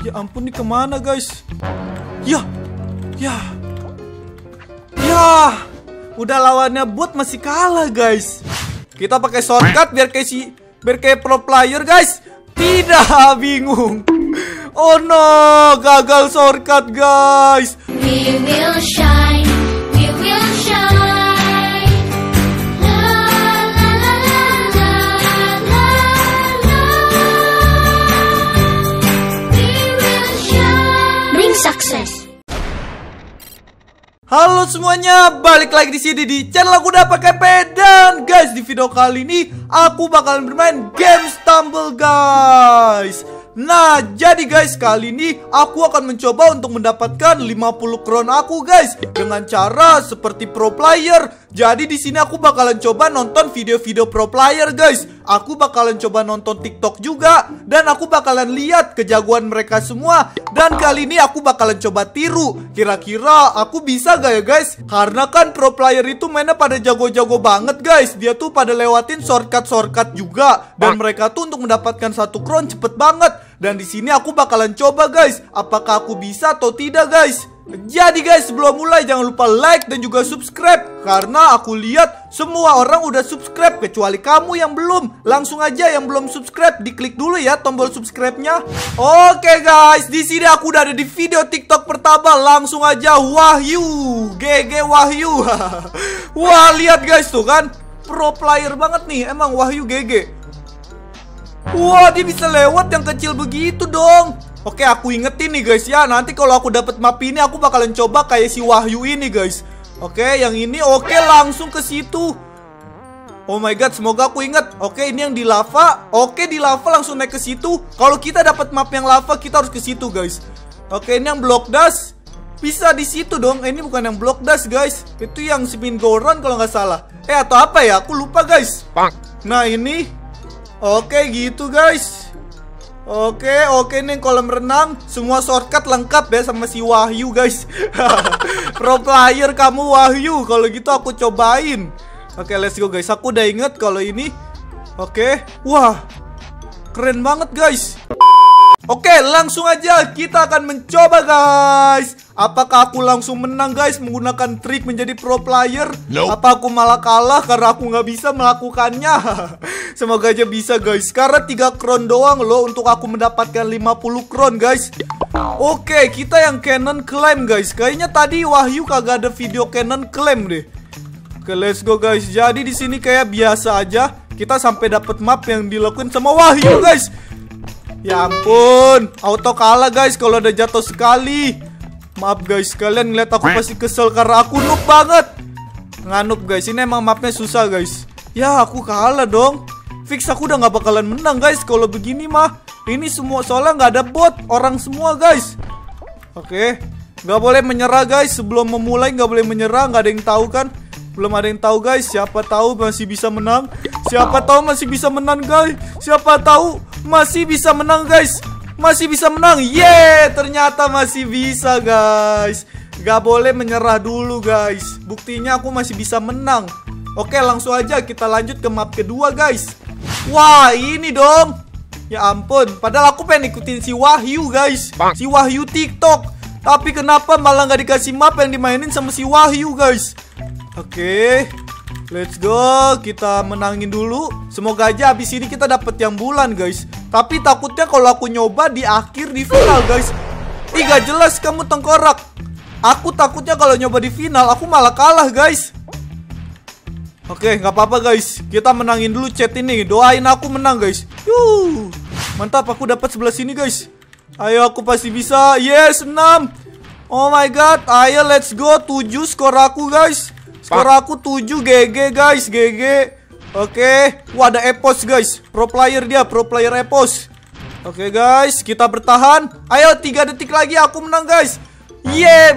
Ya ampun, nih kemana guys? Ya. Udah lawannya bot masih kalah guys. Kita pakai shortcut biar kayak pro player guys. Tidak, bingung. Oh no, gagal shortcut guys. We will shine, we will shine. La la la la la la la. We will shine. Bring success. Halo semuanya, balik lagi di sini di channel aku udah pakai dan guys, di video kali ini aku bakalan bermain game Stumble guys. Nah, jadi guys, kali ini aku akan mencoba untuk mendapatkan 50 crown aku guys dengan cara seperti pro player. Jadi di sini aku bakalan coba nonton video-video pro player guys. Aku bakalan coba nonton TikTok juga dan aku bakalan lihat kejagoan mereka semua. Dan kali ini aku bakalan coba tiru. Kira-kira aku bisa gak ya guys? Karena kan pro player itu mainnya pada jago-jago banget guys. Dia tuh pada lewatin shortcut juga. Dan mereka tuh untuk mendapatkan 1 crown cepet banget. Dan di sini aku bakalan coba guys, apakah aku bisa atau tidak guys. Jadi guys, sebelum mulai jangan lupa like dan juga subscribe. Karena aku lihat semua orang udah subscribe kecuali kamu yang belum. Langsung aja yang belum subscribe diklik dulu ya tombol subscribe-nya. Oke guys, di sini aku udah ada di video TikTok pertama. Langsung aja Wahyu, GG Wahyu. Wah, lihat guys tuh kan, pro player banget nih emang Wahyu GG. Wah, dia bisa lewat yang kecil begitu dong. Oke, aku ingetin nih guys ya. Nanti kalau aku dapat map ini aku bakalan coba kayak si Wahyu ini guys. Oke, yang ini oke, langsung ke situ. Oh my god, semoga aku inget. Oke, ini yang di lava. Oke, di lava langsung naik ke situ. Kalau kita dapat map yang lava kita harus ke situ guys. Oke, ini yang block dash. Bisa di situ dong. Ini bukan yang block dash guys. Itu yang spin go run kalau nggak salah. Atau apa ya? Aku lupa guys. Nah, ini oke gitu guys. Oke, ini kolam renang. Semua shortcut lengkap ya sama si Wahyu guys. Pro player kamu Wahyu. Kalau gitu aku cobain. Oke, let's go guys. Aku udah inget kalau ini. Oke, wah, keren banget guys. Oke, langsung aja kita akan mencoba guys. Apakah aku langsung menang guys menggunakan trik menjadi pro player? Apa aku malah kalah karena aku nggak bisa melakukannya? Semoga aja bisa guys. Karena 3 crown doang loh untuk aku mendapatkan 50 crown guys. Oke, kita yang cannon claim guys. Kayaknya tadi Wahyu kagak ada video cannon claim deh. Oke, let's go guys. Jadi di sini kayak biasa aja. Kita sampai dapat map yang dilakuin sama Wahyu guys. Ya ampun, auto kalah guys kalau udah jatuh sekali. Maaf guys, kalian ngeliat aku pasti kesel karena aku noob banget. Nggak guys, ini emang mapnya susah guys. Ya aku kalah dong. Fix aku udah nggak bakalan menang guys kalau begini mah. Ini semua soalnya nggak ada bot, orang semua guys. Oke, nggak boleh menyerah guys. Sebelum memulai nggak boleh menyerah, nggak ada yang tahu kan. Belum ada yang tahu guys, siapa tahu masih bisa menang. Siapa tahu masih bisa menang guys. Siapa tahu masih bisa menang guys. Masih bisa menang. Yeay, ternyata masih bisa guys. Gak boleh menyerah dulu guys. Buktinya aku masih bisa menang. Oke, langsung aja kita lanjut ke map kedua guys. Wah, ini dong. Ya ampun, padahal aku pengen ikutin si Wahyu guys. Si Wahyu TikTok. Tapi kenapa malah gak dikasih map yang dimainin sama si Wahyu guys. Oke, let's go. Kita menangin dulu. Semoga aja abis ini kita dapat yang bulan guys. Tapi takutnya kalau aku nyoba di akhir di final guys. Ih, gak jelas kamu tengkorak. Aku takutnya kalau nyoba di final aku malah kalah guys. Oke, nggak apa-apa guys. Kita menangin dulu chat ini. Doain aku menang guys. Yuh, mantap, aku dapat sebelah sini guys. Ayo, aku pasti bisa. Yes, 6. Oh my god. Ayo, let's go. 7 skor aku guys. Skor aku 7, GG guys, GG. Oke, wah ada Epos guys. Pro player dia, pro player Epos. Oke guys, kita bertahan. Ayo, 3 detik lagi aku menang guys. Yeay,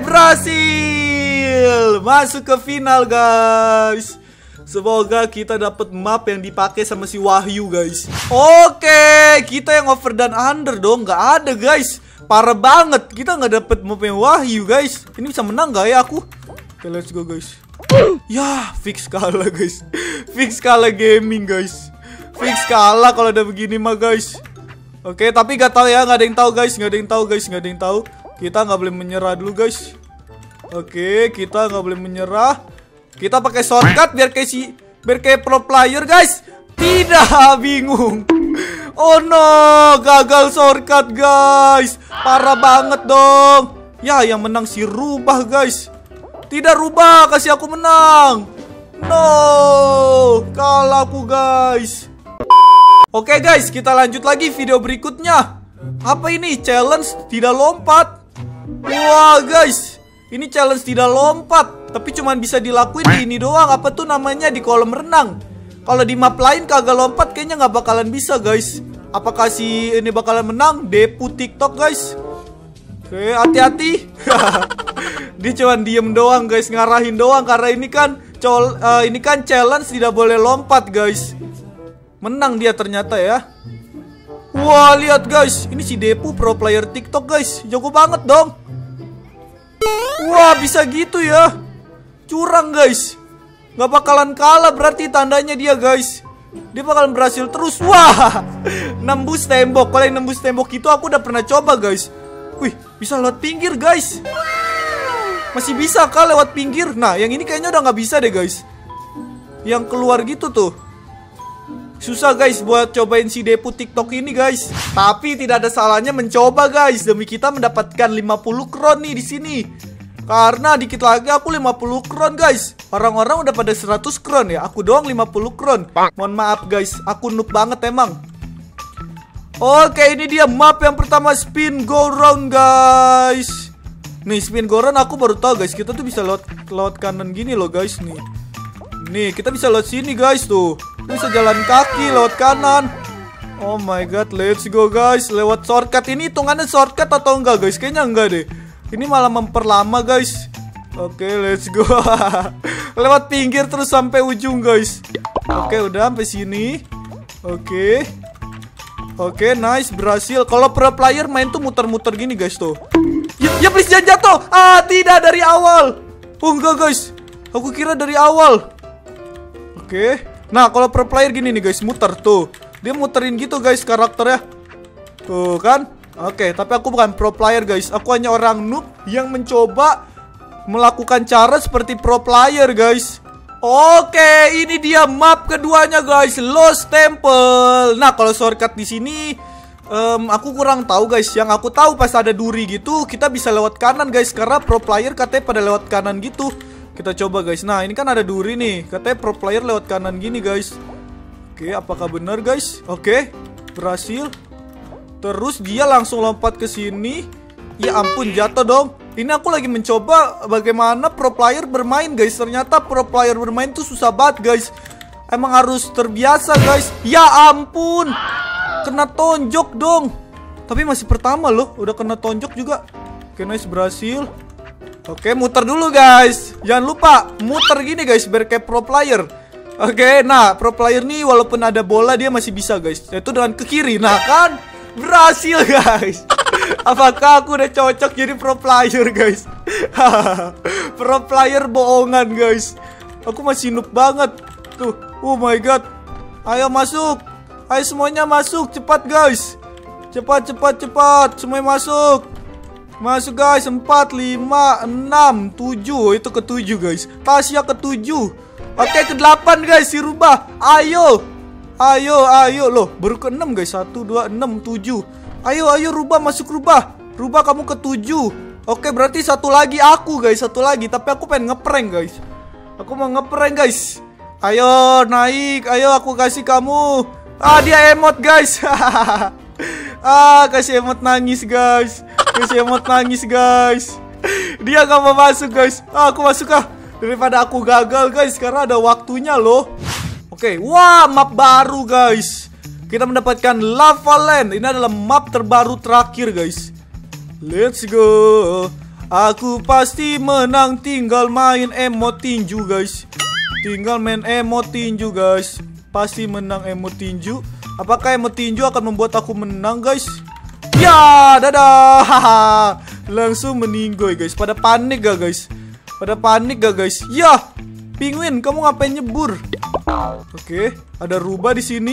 berhasil. Masuk ke final guys. Semoga kita dapat map yang dipakai sama si Wahyu guys. Oke, kita yang over dan under dong. Gak ada guys. Parah banget. Kita gak dapet map yang Wahyu guys. Ini bisa menang gak ya aku? Oke, let's go guys. Ya, fix kalah guys. Fix kalah gaming guys. Fix kalah kalau udah begini mah guys. Oke, tapi gak tahu ya, nggak ada yang tahu guys, nggak ada yang tahu guys, nggak ada yang tahu. Kita nggak boleh menyerah dulu guys. Oke, kita nggak boleh menyerah. Kita pakai shortcut biar kayak pro player guys. Tidak, bingung. Oh no, gagal shortcut guys. Parah banget dong. Ya, yang menang si Rubah guys. Tidak, Rubah, kasih aku menang. No, kalah aku guys. Oke guys, kita lanjut lagi video berikutnya. Apa ini? Challenge tidak lompat. Wah guys, ini challenge tidak lompat, tapi cuman bisa dilakuin di ini doang. Apa tuh namanya, di kolam renang. Kalau di map lain kagak lompat, kayaknya nggak bakalan bisa guys. Apakah si ini bakalan menang? Depu TikTok guys. Oke, hati-hati. Dia cuman diem doang guys, ngarahin doang. Karena ini kan challenge tidak boleh lompat guys. Menang dia ternyata ya. Wah, lihat guys, ini si Depu pro player TikTok guys. Jago banget dong. Wah, bisa gitu ya. Curang guys. Gak bakalan kalah berarti tandanya dia guys. Dia bakalan berhasil terus. Wah, nembus tembok. Kalau yang nembus tembok itu aku udah pernah coba guys. Wih, bisa lewat pinggir guys. Masih bisa kah lewat pinggir? Nah, yang ini kayaknya udah gak bisa deh guys. Yang keluar gitu tuh. Susah guys buat cobain si Depu TikTok ini guys. Tapi tidak ada salahnya mencoba guys, demi kita mendapatkan 50 kron nih di sini. Karena dikit lagi aku 50 kron guys. Orang-orang udah pada 100 kron ya. Aku doang 50 kron. Mohon maaf guys, aku noob banget emang. Oke, ini dia map yang pertama, spin go round guys. Nih, spin go round aku baru tahu guys. Kita tuh bisa lewat kanan gini loh guys nih. Nih, kita bisa lewat sini guys tuh. Bisa jalan kaki lewat kanan. Oh my god, let's go guys. Lewat shortcut ini hitungannya shortcut atau enggak guys? Kayaknya enggak deh. Ini malah memperlama guys. Oke, let's go. Lewat pinggir terus sampai ujung guys. Oke, udah sampai sini. Oke. Oke, nice, berhasil. Kalau pro player main tuh muter-muter gini guys tuh. Ya please jangan jatuh. Ah, tidak, dari awal. Oh enggak guys. Aku kira dari awal. Oke. Nah, kalau pro player gini nih guys, muter tuh. Dia muterin gitu guys karakternya. Tuh kan. Oke, tapi aku bukan pro player guys. Aku hanya orang noob yang mencoba melakukan cara seperti pro player guys. Oke, ini dia map keduanya guys, Lost Temple. Nah, kalau shortcut di sini aku kurang tahu guys. Yang aku tahu pas ada duri gitu, kita bisa lewat kanan guys. Karena pro player katanya pada lewat kanan gitu. Kita coba guys. Nah, ini kan ada duri nih. Katanya pro player lewat kanan gini guys. Oke, apakah benar guys? Oke, berhasil. Terus dia langsung lompat ke sini. Ya ampun, jatuh dong. Ini aku lagi mencoba bagaimana pro player bermain guys. Ternyata pro player bermain tuh susah banget guys. Emang harus terbiasa guys. Ya ampun, kena tonjok dong. Tapi masih pertama loh, udah kena tonjok juga. Oke, nice, berhasil. Oke, muter dulu guys. Jangan lupa muter gini guys, biar kayak pro player. Oke, nah pro player nih walaupun ada bola dia masih bisa guys. Yaitu dengan ke kiri. Nah kan, berhasil guys. Apakah aku udah cocok jadi pro player guys? Pro player bohongan guys. Aku masih noob banget. Tuh, oh my god. Ayo masuk. Ayo semuanya masuk, cepat guys. Cepat, cepat, cepat. Semuanya masuk. Masuk guys, 4, 5, 6, 7. Itu ke-7 guys. Tasya ke-7. Oke, ke-8 guys, si Rubah. Ayo. Ayo, ayo. Loh, baru ke-6 guys. 1, 2, 6, 7. Ayo, ayo Rubah, masuk Rubah. Rubah kamu ke-7. Oke, berarti satu lagi aku guys. Satu lagi, tapi aku pengen ngeprank guys. Aku mau ngeprank guys. Ayo, naik. Ayo, aku kasih kamu. Ah, dia emot guys. Ah, kasih emot nangis guys. Kasih emot nangis guys. Dia gak mau masuk guys. Ah, aku masuk ah. Daripada aku gagal guys, karena ada waktunya loh. Oke, wah, map baru guys. Kita mendapatkan Lava Land. Ini adalah map terbaru terakhir guys. Let's go. Aku pasti menang, tinggal main emot tinju guys. Tinggal main emot tinju guys. Pasti menang emot tinju. Apakah emot tinju akan membuat aku menang guys? Ya, dadah. Langsung meninggoy guys. Pada panik gak guys? Pada panik gak guys? Ya, penguin, kamu ngapain nyebur? Oke, ada Rubah di sini.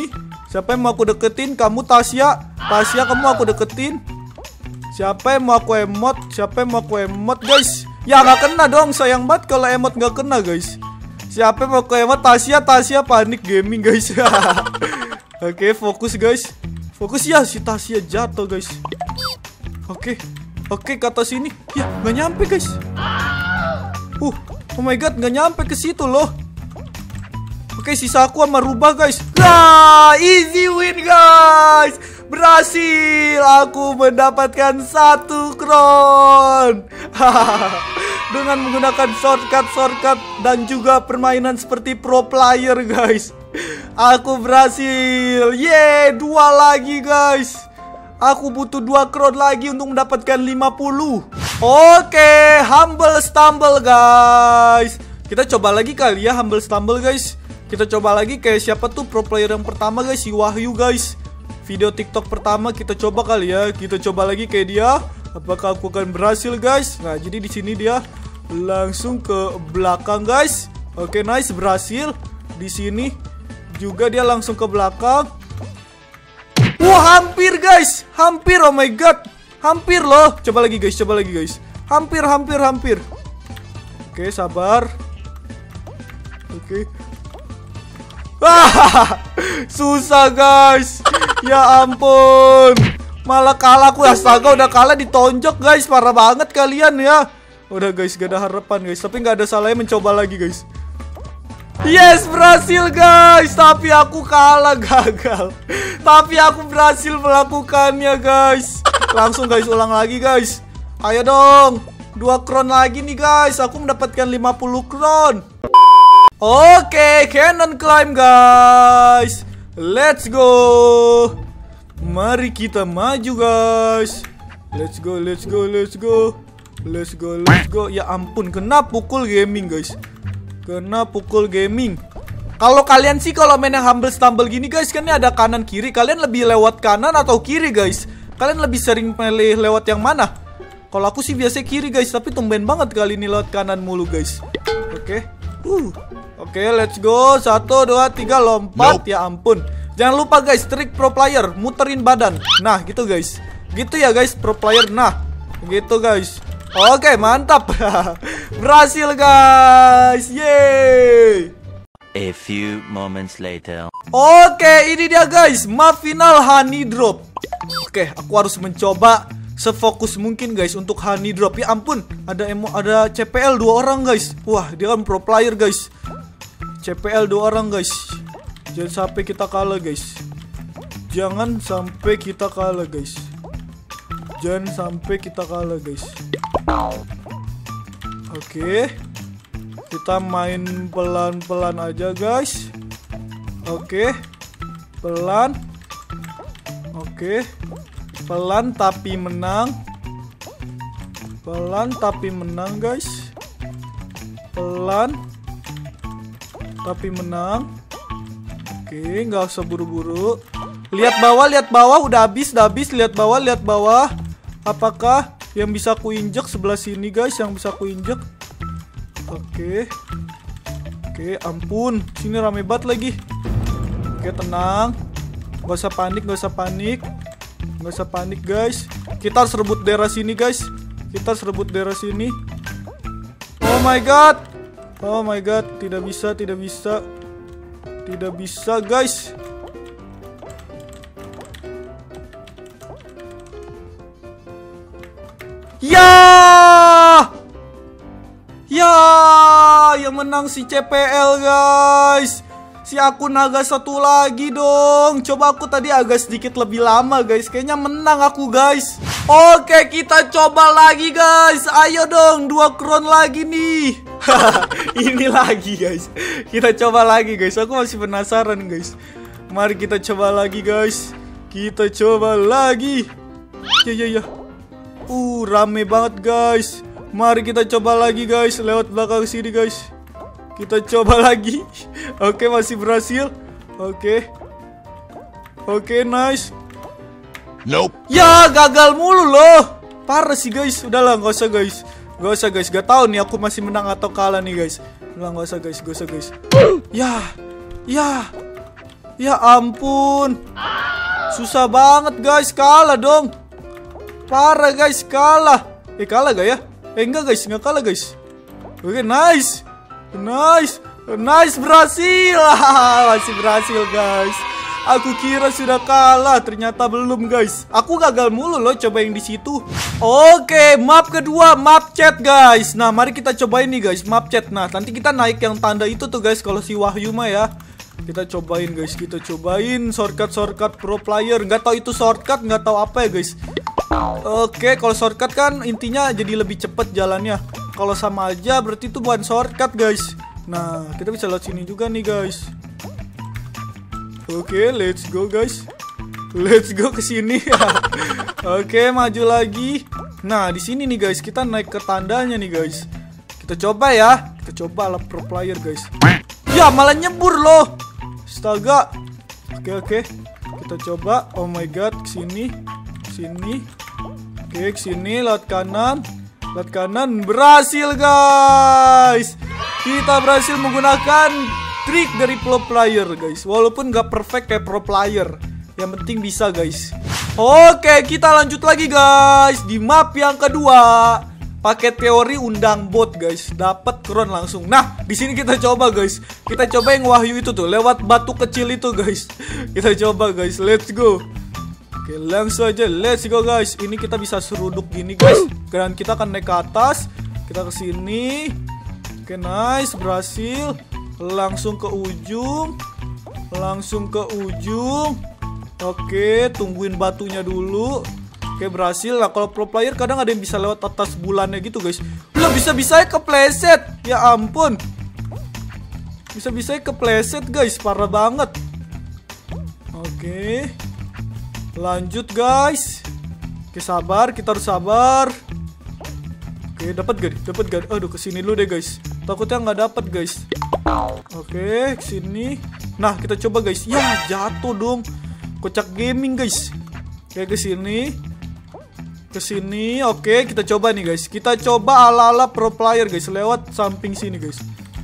Siapa yang mau aku deketin? Kamu Tasya. Tasya, kamu aku deketin. Siapa yang mau aku emot? Siapa yang mau aku emot, guys? Ya nggak kena dong. Sayang banget kalau emot nggak kena, guys. Siapa yang mau aku emot? Tasya. Tasya panik gaming, guys. Oke, fokus, guys. Fokus ya, si Tasya jatuh, guys. Oke, ke atas sini. Ya, nggak nyampe, guys. Oh my god, nggak nyampe ke situ loh. Oke, sisa aku sama Rubah, guys. Nah, easy win, guys. Berhasil. Aku mendapatkan 1 crown. Dengan menggunakan shortcut dan juga permainan seperti pro player, guys. Aku berhasil. Yeay, 2 lagi, guys. Aku butuh 2 crown lagi untuk mendapatkan 50. Oke, Humble Stumble, guys. Kita coba lagi kali ya Humble Stumble, guys. Kita coba lagi kayak siapa tuh pro player yang pertama, guys, si Wahyu, guys. Video TikTok pertama kita coba kali ya. Kita coba lagi kayak dia. Apakah aku akan berhasil, guys? Nah, jadi di sini dia langsung ke belakang, guys. Oke, nice, berhasil. Di sini juga dia langsung ke belakang. Wah, hampir, guys. Hampir, oh my god. Hampir loh. Coba lagi, guys. Coba lagi, guys. Hampir. Oke, sabar. Oke. Susah, guys. Ya ampun. Malah kalah aku. Astaga, udah kalah ditonjok, guys. Parah banget kalian ya. Udah, guys, gak ada harapan, guys. Tapi gak ada salahnya mencoba lagi, guys. Yes, berhasil, guys. Tapi aku kalah, gagal. Tapi aku berhasil melakukannya, guys. Langsung, guys, ulang lagi, guys. Ayo dong. 2 crown lagi nih, guys. Aku mendapatkan 50 crown. Oke, cannon climb, guys. Let's go. Mari kita maju, guys. Let's go. Ya ampun, kena pukul gaming, guys. Kena pukul gaming. Kalau kalian sih kalau main yang Humble Stumble gini, guys, kan ini ada kanan kiri. Kalian lebih lewat kanan atau kiri, guys? Kalian lebih sering pilih lewat yang mana? Kalau aku sih biasa kiri, guys. Tapi tumben banget kali ini lewat kanan mulu, guys. Oke. Oke, let's go. 1, 2, 3, lompat. Ya ampun. Jangan lupa, guys, trik pro player, muterin badan. Nah, gitu, guys. Gitu ya, guys, pro player. Nah, gitu, guys. Oke, mantap. Berhasil, guys. Yeay. A few moments later. Oke, ini dia, guys, map final honey drop. Oke, aku harus mencoba sefokus mungkin, guys, untuk honey drop. Ya ampun, ada CPL 2 orang, guys. Wah, dia kan pro player, guys. CPL 2 orang, guys. Jangan sampai kita kalah, guys. Jangan sampai kita kalah, guys. Jangan sampai kita kalah, guys. Oke. Kita main pelan-pelan aja, guys. Oke. Pelan. Oke. Pelan tapi menang. Pelan tapi menang, guys. Pelan tapi menang. Oke, nggak usah buru-buru. Lihat bawah, udah habis. Lihat bawah. Apakah yang bisa aku injek sebelah sini, guys? Yang bisa aku injek. Oke, ampun. Sini rame banget lagi. Oke, tenang. Gak usah panik, guys. Kita harus rebut daerah sini, guys. Oh my god. Tidak bisa, guys. Yang menang si CPL, guys. Si aku naga 1 lagi dong. Coba aku tadi agak sedikit lebih lama, guys. Kayaknya menang aku, guys. Oke, kita coba lagi, guys. Ayo dong, 2 crown lagi nih. Ini lagi, guys. Kita coba lagi, guys. Aku masih penasaran, guys. Mari kita coba lagi, guys. Ya. Rame banget, guys. Mari kita coba lagi, guys. Lewat belakang sini, guys. Kita coba lagi. Oke, masih berhasil. Oke, nice. Nope. Ya, gagal mulu loh. Parah sih, guys. Udahlah, gak usah, guys. Gak tahu nih aku masih menang atau kalah nih, guys. Udah, gak usah, guys. Ya. Ya ampun. Susah banget guys, kalah dong. Parah guys, kalah. Kalah gak ya? Enggak guys, enggak kalah guys. Oke, nice. Nice, berhasil. Masih berhasil guys. Aku kira sudah kalah, ternyata belum guys. Aku gagal mulu loh coba yang di situ. Oke, map kedua, map chat guys. Nah, mari kita cobain nih guys, map chat. Nah, nanti kita naik yang tanda itu tuh guys kalau si Wahyu mah ya. Kita cobain guys, kita cobain shortcut pro player. Nggak tahu itu shortcut, nggak tahu apa ya guys. Oke, kalau shortcut kan intinya jadi lebih cepet jalannya. Kalau sama aja berarti itu bukan shortcut guys. Nah, kita bisa lewat sini juga nih guys. Oke, let's go guys. Let's go ke sini. Oke, maju lagi. Nah, di sini nih guys, kita naik ke tandanya nih guys. Kita coba ya. Kita coba lah pro player guys. Ya, malah nyebur loh. Astaga. Oke. Kita coba. Oh my god, ke sini. Sini. Oke, ke sini lewat kanan. Lewat kanan, berhasil guys. Kita berhasil menggunakan trik dari pro player guys. Walaupun gak perfect kayak pro player, yang penting bisa guys. Oke, kita lanjut lagi guys. Di map yang kedua, pakai teori undang bot guys. Dapat kron langsung. Nah, di sini kita coba guys. Kita coba yang Wahyu itu tuh, lewat batu kecil itu guys. Kita coba guys, let's go. Oke, langsung aja, let's go guys. Ini kita bisa seruduk gini guys. Dan kita akan naik ke atas. Kita ke sini. Oke, nice, berhasil. Langsung ke ujung. Oke, tungguin batunya dulu. Oke, berhasil. Nah, kalau pro player kadang ada yang bisa lewat atas bulannya gitu guys. Lah, bisa-bisanya kepleset. Ya ampun. Bisa-bisanya kepleset guys, parah banget. Oke, lanjut guys. Oke, sabar, kita harus sabar. Oke, dapat gak? Aduh, kesini dulu deh guys. Takutnya nggak dapat guys. Oke, kesini. Nah, kita coba guys. Ya, jatuh dong. Kocak gaming guys. Oke, kesini. Oke, kita coba nih guys. Kita coba ala-ala pro player guys. Lewat samping sini guys.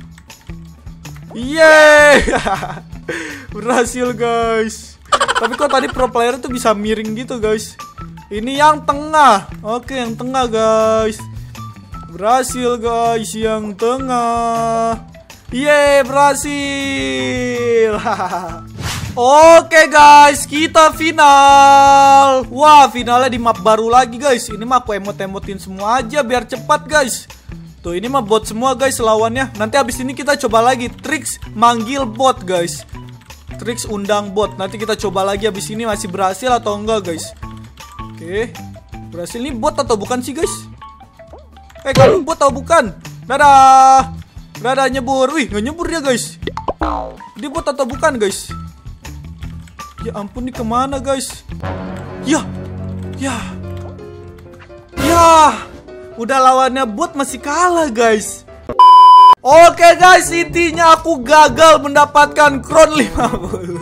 Yeay. Berhasil guys. Tapi kok tadi pro player tuh bisa miring gitu guys. Ini yang tengah. Oke, yang tengah guys. Berhasil guys, yang tengah. Yeay, berhasil. Oke guys, kita final. Wah, finalnya di map baru lagi guys. Ini mah aku emot-emotin semua aja biar cepat guys. Tuh, ini mah bot semua guys lawannya. Nanti abis ini kita coba lagi triks manggil bot guys. Triks undang bot. Nanti kita coba lagi abis ini masih berhasil atau enggak guys. Oke, berhasil. Ini bot atau bukan sih guys? Kamu bot atau bukan? Dadah, nyebur. Wih, nggak nyebur dia guys. Dia bot atau bukan guys? Ya ampun, nih kemana guys? Ya. Udah lawannya bot masih kalah guys. Oke guys, intinya aku gagal mendapatkan kron 50.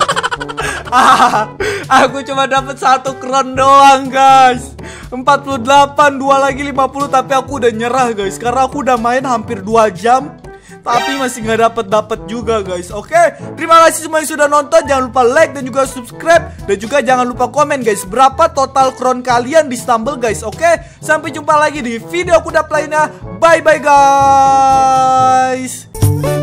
Aku cuma dapat 1 kron doang guys. 48, 2 lagi 50. Tapi aku udah nyerah guys, karena aku udah main hampir 2 jam tapi masih nggak dapet juga guys. Oke, terima kasih semua yang sudah nonton. Jangan lupa like dan juga subscribe. Dan juga jangan lupa komen guys, berapa total kron kalian di Stumble guys. Oke, sampai jumpa lagi di video kuda lainnya. Bye bye guys.